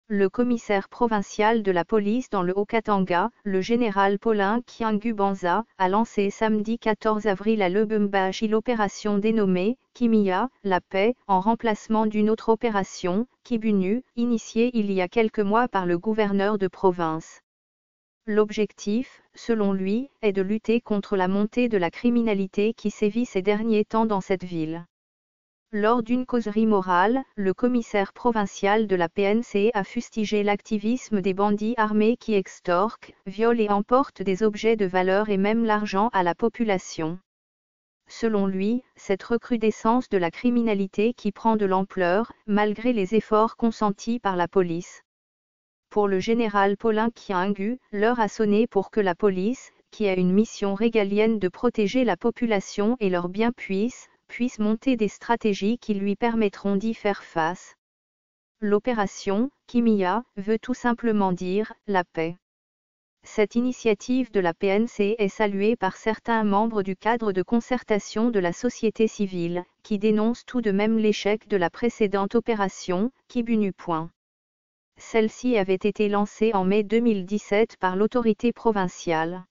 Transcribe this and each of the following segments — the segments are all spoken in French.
Le commissaire provincial de la police dans le Haut-Katanga, le général Paulin Kiangu Banza, a lancé samedi 14 avril à Lubumbashi l'opération dénommée « Kimia, la paix » en remplacement d'une autre opération, Kibunu, initiée il y a quelques mois par le gouverneur de province. L'objectif, selon lui, est de lutter contre la montée de la criminalité qui sévit ces derniers temps dans cette ville. Lors d'une causerie morale, le commissaire provincial de la PNC a fustigé l'activisme des bandits armés qui extorquent, violent et emportent des objets de valeur et même l'argent à la population. Selon lui, cette recrudescence de la criminalité qui prend de l'ampleur, malgré les efforts consentis par la police. Pour le général Paulin Kiangu, l'heure a sonné pour que la police, qui a une mission régalienne de protéger la population et leurs biens puisse monter des stratégies qui lui permettront d'y faire face. L'opération Kimia veut tout simplement dire la paix. Cette initiative de la PNC est saluée par certains membres du cadre de concertation de la société civile, qui dénoncent tout de même l'échec de la précédente opération, Kibunu. Celle-ci avait été lancée en mai 2017 par l'autorité provinciale.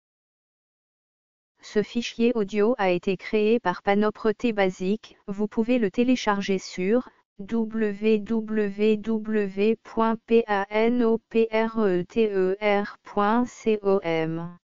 Ce fichier audio a été créé par Panopre Basic, vous pouvez le télécharger sur www.panopretr.com.